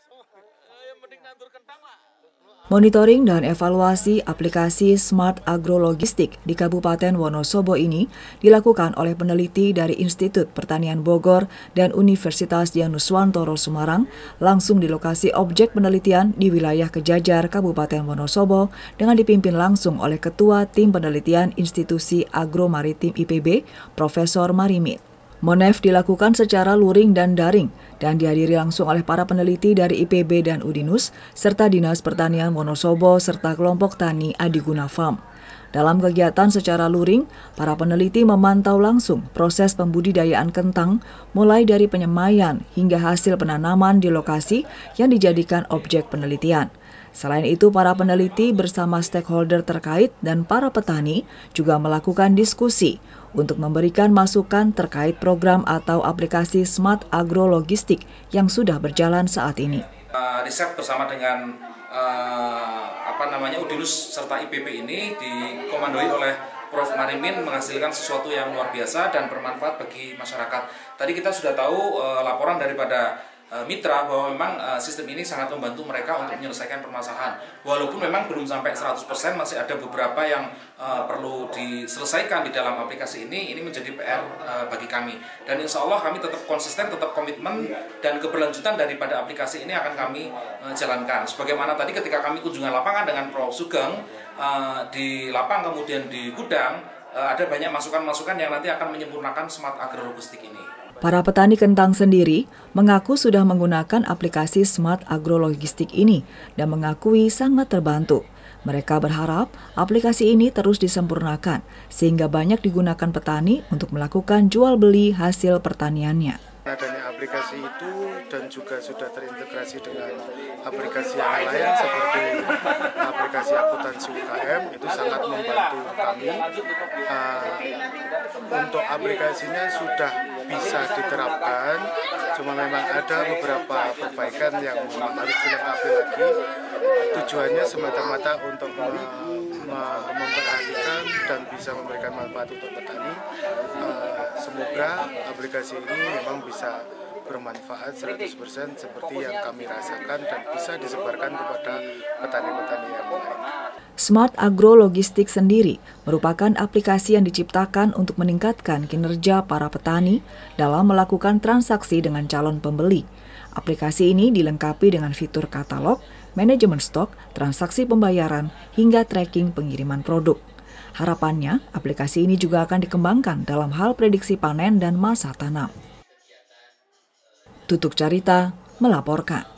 Monitoring dan evaluasi aplikasi Smart Agro Logistik di Kabupaten Wonosobo ini dilakukan oleh peneliti dari Institut Pertanian Bogor dan Universitas Dianuswantoro Semarang langsung di lokasi objek penelitian di wilayah Kejajar, Kabupaten Wonosobo dengan dipimpin langsung oleh Ketua Tim Penelitian Institusi Agro Maritim IPB, Profesor Marimit. Monef dilakukan secara luring dan daring dan dihadiri langsung oleh para peneliti dari IPB dan Udinus serta Dinas Pertanian Wonosobo serta kelompok tani Adiguna Farm. Dalam kegiatan secara luring, para peneliti memantau langsung proses pembudidayaan kentang mulai dari penyemaian hingga hasil penanaman di lokasi yang dijadikan objek penelitian. Selain itu, para peneliti bersama stakeholder terkait dan para petani juga melakukan diskusi untuk memberikan masukan terkait program atau aplikasi Smart Agro Logistik yang sudah berjalan saat ini. Riset bersama dengan Udinus serta IPB ini dikomandoi oleh Prof. Marimin menghasilkan sesuatu yang luar biasa dan bermanfaat bagi masyarakat. Tadi kita sudah tahu laporan daripada mitra bahwa memang sistem ini sangat membantu mereka untuk menyelesaikan permasalahan. Walaupun memang belum sampai 100%, masih ada beberapa yang perlu diselesaikan di dalam aplikasi ini menjadi PR bagi kami. Dan insya Allah kami tetap konsisten, tetap komitmen, dan keberlanjutan daripada aplikasi ini akan kami jalankan. Sebagaimana tadi ketika kami kunjungan lapangan dengan Prof. Sugeng di lapang kemudian di gudang, ada banyak masukan-masukan yang nanti akan menyempurnakan Smart Agro Logistik ini. Para petani kentang sendiri mengaku sudah menggunakan aplikasi Smart Agro Logistik ini dan mengakui sangat terbantu. Mereka berharap aplikasi ini terus disempurnakan sehingga banyak digunakan petani untuk melakukan jual beli hasil pertaniannya. Adanya aplikasi itu dan juga sudah terintegrasi dengan aplikasi yang lain seperti aplikasi akuntansi UKM itu sangat membantu kami. Untuk aplikasinya sudah bisa diterapkan, cuma memang ada beberapa perbaikan yang memang harus dilengkapi lagi. Tujuannya semata-mata untuk memperhatikan dan bisa memberikan manfaat untuk petani. Semoga aplikasi ini memang bisa bermanfaat 100% seperti yang kami rasakan dan bisa disebarkan kepada petani-petani yang lain. Smart Agro Logistik sendiri merupakan aplikasi yang diciptakan untuk meningkatkan kinerja para petani dalam melakukan transaksi dengan calon pembeli. Aplikasi ini dilengkapi dengan fitur katalog, manajemen stok, transaksi pembayaran, hingga tracking pengiriman produk. Harapannya, aplikasi ini juga akan dikembangkan dalam hal prediksi panen dan masa tanam. Tutuk Carita melaporkan.